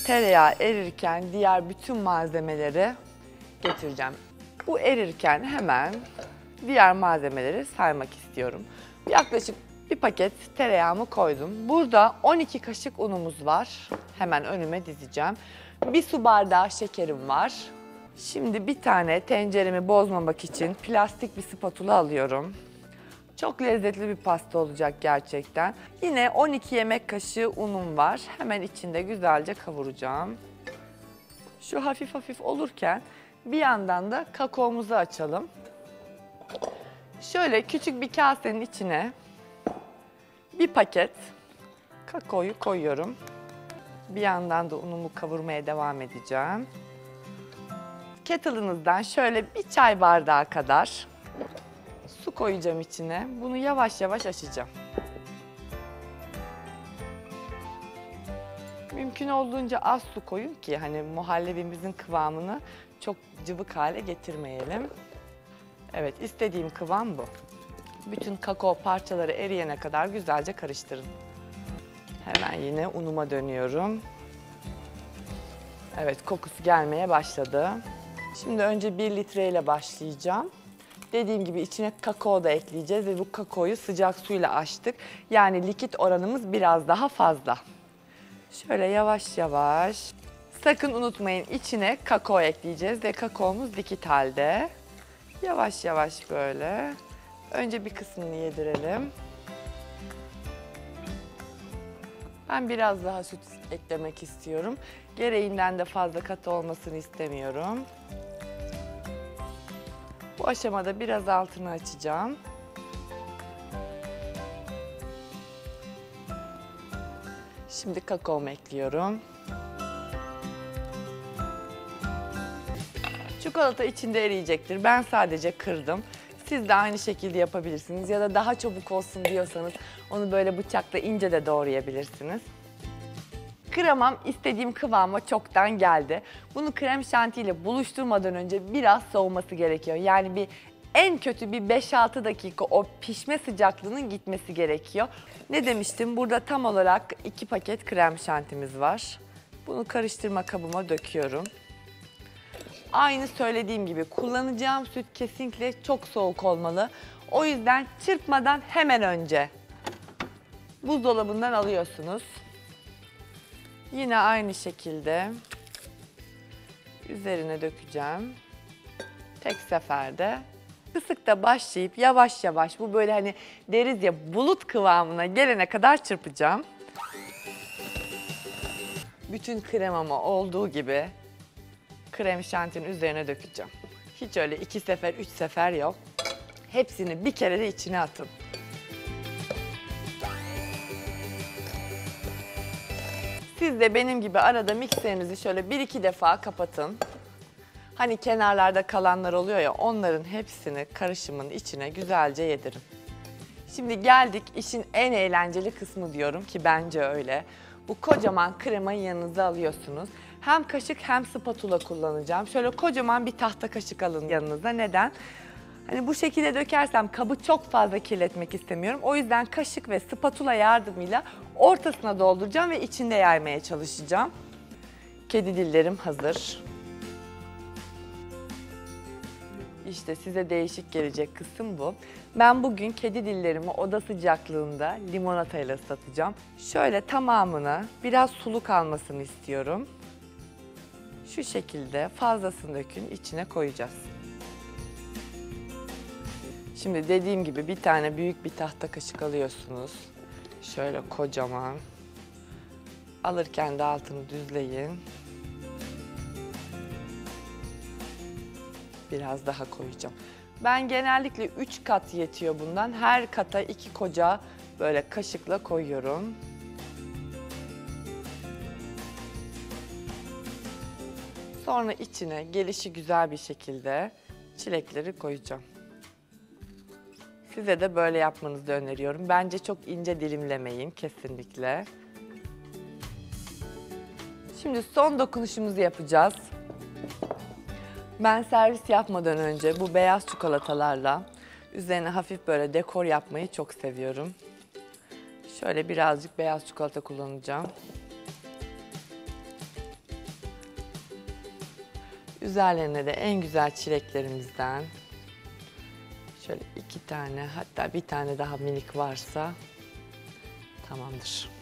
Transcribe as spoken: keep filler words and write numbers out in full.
tereyağı erirken diğer bütün malzemeleri getireceğim. Bu erirken hemen diğer malzemeleri saymak istiyorum. Yaklaşık bir paket tereyağımı koydum. Burada on iki kaşık unumuz var. Hemen önüme dizeceğim. Bir su bardağı şekerim var. Şimdi bir tane tenceremi bozmamak için plastik bir spatula alıyorum. Çok lezzetli bir pasta olacak gerçekten. Yine on iki yemek kaşığı unum var. Hemen içinde güzelce kavuracağım. Şu hafif hafif olurken bir yandan da kakaomuzu açalım. Şöyle küçük bir kasenin içine bir paket kakaoyu koyuyorum. Bir yandan da unumu kavurmaya devam edeceğim. Kettle'ınızdan şöyle bir çay bardağı kadar su koyacağım içine. Bunu yavaş yavaş açacağım. Mümkün olduğunca az su koyun ki hani muhallebimizin kıvamını çok cıvık hale getirmeyelim. Evet, istediğim kıvam bu. Bütün kakao parçaları eriyene kadar güzelce karıştırın. Hemen yine unuma dönüyorum. Evet, kokusu gelmeye başladı. Şimdi önce bir litre ile başlayacağım. Dediğim gibi içine kakao da ekleyeceğiz ve bu kakaoyu sıcak suyla açtık. Yani likit oranımız biraz daha fazla. Şöyle yavaş yavaş. Sakın unutmayın, içine kakao ekleyeceğiz ve kakaomuz likit halde. Yavaş yavaş böyle. Önce bir kısmını yedirelim. Ben biraz daha süt eklemek istiyorum. Gereğinden de fazla katı olmasını istemiyorum. Bu aşamada biraz altını açacağım. Şimdi kakaomu ekliyorum. Çikolata içinde eriyecektir. Ben sadece kırdım. Siz de aynı şekilde yapabilirsiniz ya da daha çabuk olsun diyorsanız onu böyle bıçakla ince de doğrayabilirsiniz. Kremam istediğim kıvama çoktan geldi. Bunu krem şanti ile buluşturmadan önce biraz soğuması gerekiyor. Yani bir en kötü bir beş altı dakika o pişme sıcaklığının gitmesi gerekiyor. Ne demiştim? Burada tam olarak iki paket krem şantimiz var. Bunu karıştırma kabıma döküyorum. Aynı söylediğim gibi kullanacağım süt kesinlikle çok soğuk olmalı. O yüzden çırpmadan hemen önce buzdolabından alıyorsunuz. Yine aynı şekilde üzerine dökeceğim. Tek seferde. Kısıkta başlayıp yavaş yavaş bu böyle hani deriz ya bulut kıvamına gelene kadar çırpacağım. Bütün kremamı olduğu gibi krem şantinin üzerine dökeceğim. Hiç öyle iki sefer, üç sefer yok. Hepsini bir kere de içine atın. Siz de benim gibi arada mikserinizi şöyle bir iki defa kapatın. Hani kenarlarda kalanlar oluyor ya, onların hepsini karışımın içine güzelce yedirin. Şimdi geldik işin en eğlenceli kısmı diyorum ki bence öyle. Bu kocaman kremayı yanınıza alıyorsunuz. Hem kaşık hem spatula kullanacağım. Şöyle kocaman bir tahta kaşık alın yanınıza. Neden? Hani bu şekilde dökersem kabı çok fazla kirletmek istemiyorum. O yüzden kaşık ve spatula yardımıyla ortasına dolduracağım ve içinde yaymaya çalışacağım. Kedi dillerim hazır. İşte size değişik gelecek kısım bu. Ben bugün kedi dillerimi oda sıcaklığında limonatayla ıslatacağım. Şöyle tamamını biraz sulu kalmasını istiyorum. Şu şekilde fazlasını dökün, içine koyacağız. Şimdi dediğim gibi bir tane büyük bir tahta kaşık alıyorsunuz. Şöyle kocaman. Alırken de altını düzleyin. Biraz daha koyacağım. Ben genellikle üç kat yetiyor bundan. Her kata iki koca böyle kaşıkla koyuyorum. Sonra içine gelişi güzel bir şekilde çilekleri koyacağım. Size de böyle yapmanızı öneriyorum. Bence çok ince dilimlemeyin kesinlikle. Şimdi son dokunuşumuzu yapacağız. Ben servis yapmadan önce bu beyaz çikolatalarla üzerine hafif böyle dekor yapmayı çok seviyorum. Şöyle birazcık beyaz çikolata kullanacağım. Üzerlerine de en güzel çileklerimizden şöyle iki tane, hatta bir tane daha minik varsa tamamdır.